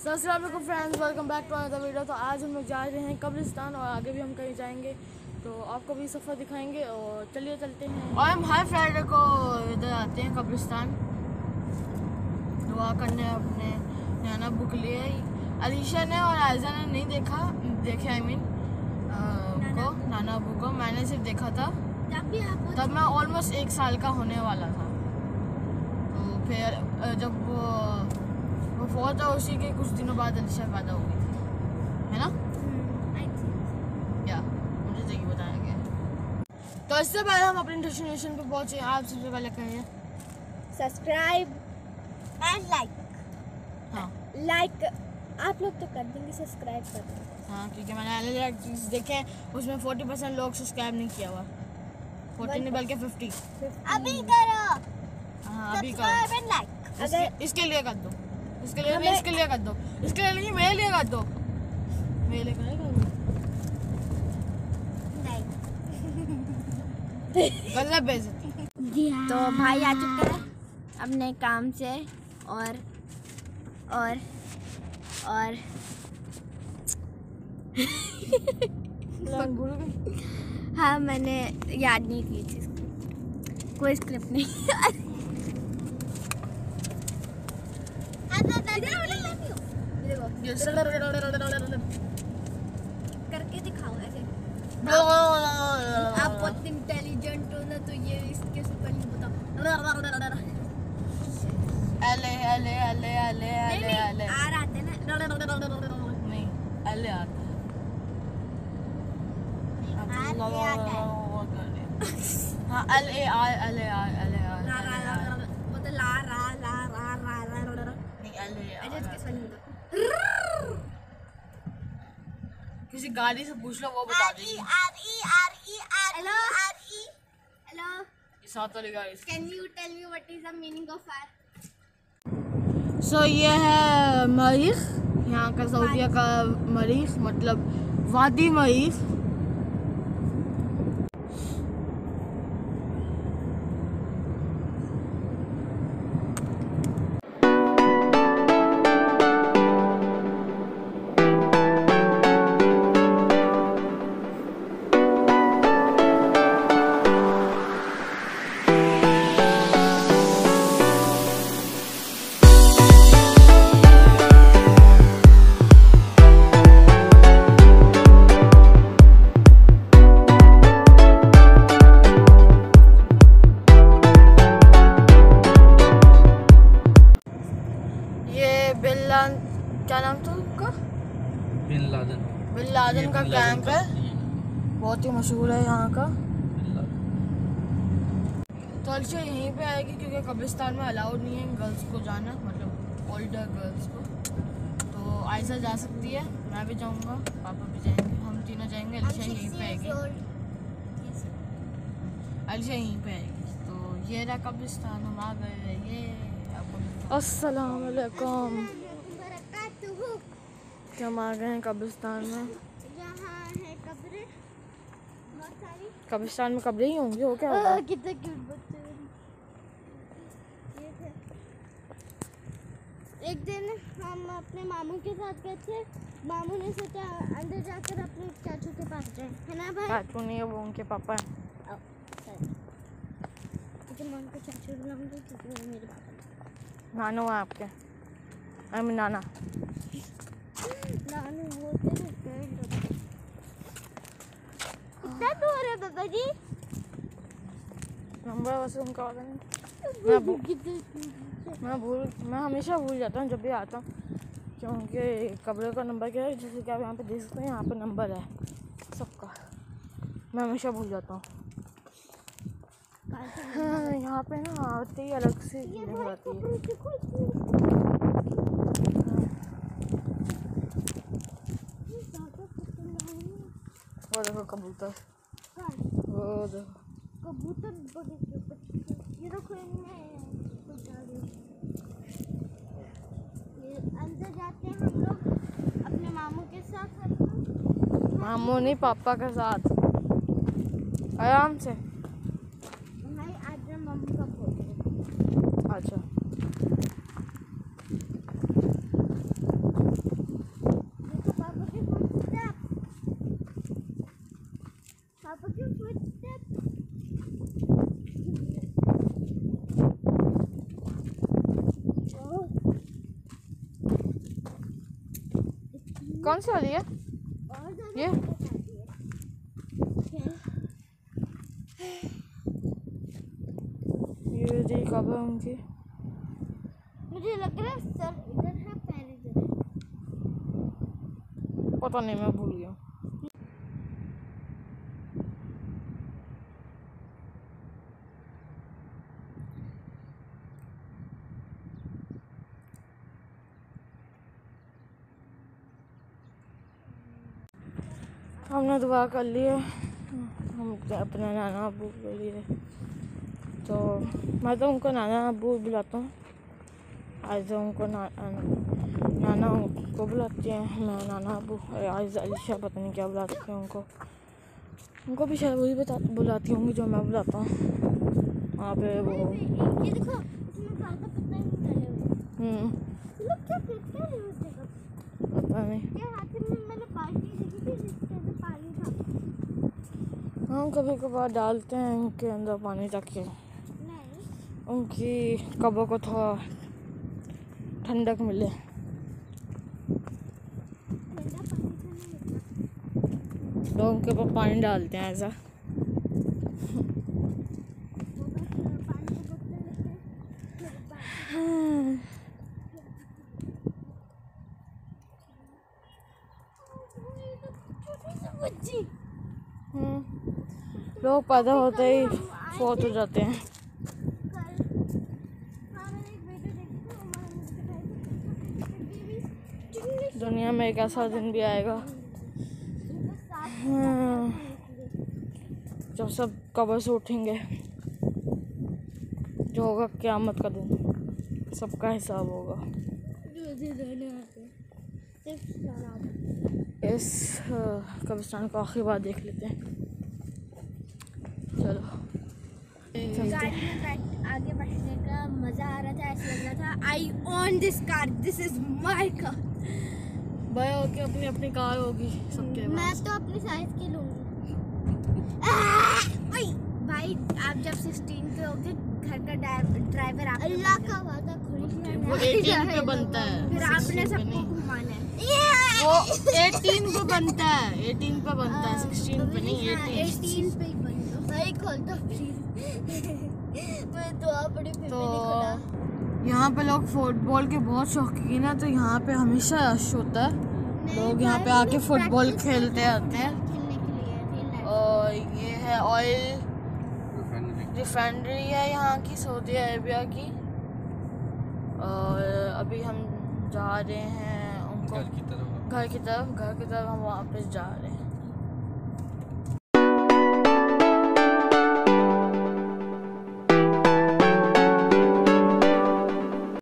अस्सलाम वालेकुम friends, welcome back to another video. तो आज हम लोग जा रहे हैं कब्रिस्तान और आगे भी हम कहीं जाएंगे तो आपको भी सफ़र दिखाएंगे। और चलिए चलते हैं। और हम हर फ्राइडे को इधर आते हैं कब्रिस्तान दुआ करने। अपने नाना बुक लिए अलीशा ने और आयजा ने नहीं देखे आई मीन को नाना बुक को मैंने सिर्फ देखा था तब मैं ऑलमोस्ट 1 साल का होने वाला था। तो फिर जब वो फौत था उसी के कुछ दिनों बाद अलीशा पैदा हो गई थी, है ना? या मुझे तो ये बताया गया। तो इससे पहले हम अपने डेस्टिनेशन पे पहुंचे। आप सबसे पहले कहिए सब्सक्राइब एंड लाइक। हाँ लाइक आप लोग तो कर देंगे, सब्सक्राइब कर देंगे। हाँ, क्योंकि मैंने अलग देखे उसमें 40% लोग सब्सक्राइब नहीं किया हुआ। 40 नहीं बल्कि 50। अभी करो। हाँ अभी सब्सक्राइब एंड लाइक। इसके लिए कर दो, इसके लिए नहीं, इसके लिए कर दो, इसके लिए नहीं, मेरे लिए कर दो। मेरे लिए करेगा गलत बेइज्जती। तो भाई आ चुके हैं अपने काम से और भूल गई। हाँ मैंने याद नहीं की थी, कोई स्क्रिप्ट नहीं। करके दिखाओ ऐसे। आप बहुत इंटेलिजेंट हो ना, तो ये इसके से पहले बताओ। अले अले अले अले अले अले आ रहा है ना? नहीं अले आता है। हाँ अले अले अले मतलब ला रा ला रा रा रा रा। नहीं अले अरे इसके साथ नहीं होता। किसी गाड़ी से पूछ लो, वो बता देगी। हेलो हेलो, ये साथ वाली गाड़ी से। Can you tell me what is the meaning of fire? So ये है मरीख, यहाँ का सऊदीया का मरीख मतलब वादी मरीख। क्या नाम था उनका? बिन लादेन का कैंप है, बहुत ही मशहूर है यहाँ का। तो अलीशा यहीं पे आएगी क्योंकि कब्रिस्तान में अलाउड नहीं है गर्ल्स को जाना, मतलब ओल्डर गर्ल्स को। तो आयशा जा सकती है, मैं भी जाऊँगा, पापा भी जाएंगे, हम तीनों जाएंगे। अलीशा यहीं पे आएगी, अलीशा यहीं पे आएगी। तो ये रहा कब्रिस्तान, हम आ गए। ये अस्सलाम वालेकुम, हम आ गए हैं कब्रिस्तान में। यहाँ है कब्रें बहुत सारी। कब्रिस्तान में कब्रें ही होंगी, हो क्या होगा? कितने क्यूट बच्चे ये थे। एक दिन हम अपने मामू के साथ गए थे। मामू ने सोचा अंदर जाकर अपने चाचू के पास जाए, है ना भाई? चाचू नहीं है, वो उनके पापा हैं। मुझे मैं उनको चाचू बुलाऊंगी क्योंकि वो मेरे पापा हैं। नानू है आपके? आई मीन नाना। नानू वो तेरे फ्रेंड कितना दूर है बाबा जी? नंबर वैसे उनका पता नहीं। मैं हमेशा भूल जाता हूँ जब भी आता हूँ, क्योंकि कब्र का नंबर क्या है, जैसे कि आप यहाँ पे देख सकते हैं, यहाँ पे नंबर है सबका, मैं हमेशा भूल जाता हूँ। हाँ यहाँ पे ना आते ही अलग से फीलिंग आती है। वो देखो कबूतर, वो देखो कबूतर। ये देखो ये अंदर जाते हैं हम लोग अपने मामू के साथ। मामू नहीं, पापा के साथ आराम से। भाई आज मम्मी का फोटो। अच्छा कौन सी वाली है और ये? ये जी कब है उनकी? मुझे लग रहा है सर इधर है, पैर इधर है। पता नहीं, मैं भूल गया। हमने दुआ कर ली है, हम अपने नाना अबू के लिए। तो मैं तो उनको नाना अबू बुलाता हूँ, आज उनको नाना को बुलाती हैं, मैं नाना अबू। आज अलीशा पता नहीं क्या बुलाती हैं उनको भी शायद वही बुलाती होंगी जो मैं बुलाता हूँ वहाँ पे। वो ये देखो, इसमें काला पत्ता ही डाले हुए। लोग क्या करते हैं उस जगह? पता नहीं। ये हाथ में मैंने बाल्टी देखी थी जिसके अंदर पानी था। हम कभी कभार डालते हैं इनके अंदर पानी ताकि नहीं, उनकी कब्र को थोड़ा ठंडक मिले। ठंडा पानी से नहीं मिलता। लोग उनके ऊपर पानी डालते हैं ऐसा। वो बस पानी की बोतल लेते हैं, फिर बाल्टी। छोटी सी बच्ची। लोग पैदा होते ही फौत हो जाते हैं। दुनिया में एक ऐसा दिन भी आएगा जब सब कब्र से उठेंगे, जो होगा क़यामत का दिन, सबका हिसाब होगा। इस कब्रिस्तान को आखिरी बार देख लेते हैं। चलो गाड़ी में आगे बैठने का मजा आ रहा था, ऐसा लग रहा था I own this car, this is my car. बड़े होके अपनी अपनी कार होगी सबके पास। मैं तो अपनी साइज की लूंगी। भाई आप जब 16 के होगे, घर का ड्राइवर आप अल्लाह का वादा वो 18 पे बनता है, फिर आपने सबको घुमाना है। वो 18 पे बनता है, 18 पे बनता है, 16 पे नहीं, 18 पे ही बनता। भाई खोल दो प्लीज। मैं तो बड़ी तो यहाँ पे लोग फुटबॉल के बहुत शौकीन है, तो यहाँ पे हमेशा रश होता है। लोग यहाँ पे आके फुटबॉल खेलते आते हैं। और ये है ऑयल रिफाइनरी है यहाँ की, सऊदी अरेबिया की। और अभी हम जा रहे हैं उनको घर की तरफ हम वापस जा रहे हैं।